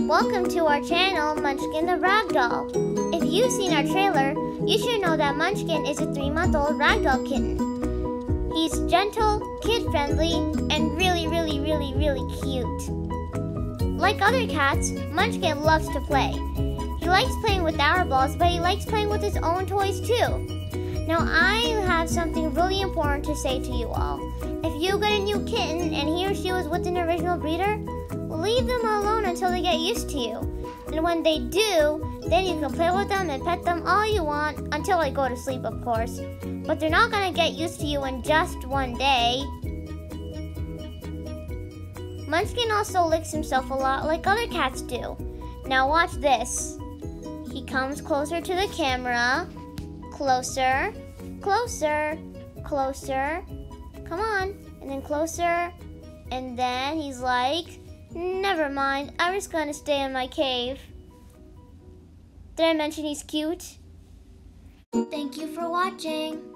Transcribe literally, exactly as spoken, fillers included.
Welcome to our channel, Munchkin the Ragdoll. If you've seen our trailer, you should know that Munchkin is a three-month-old ragdoll kitten. He's gentle, kid-friendly, and really, really, really, really cute. Like other cats, Munchkin loves to play. He likes playing with our balls, but he likes playing with his own toys too. Now I have something really important to say to you all. If you get a new kitten and he or she was with an original breeder, leave them alone until they get used to you. And when they do, then you can play with them and pet them all you want, until they go to sleep, of course. But they're not going to get used to you in just one day. Munchkin also licks himself a lot like other cats do. Now watch this. He comes closer to the camera. Closer, closer, closer. Come on. And then closer. And then he's like, never mind, I'm just going to stay in my cave. Did I mention he's cute? Thank you for watching.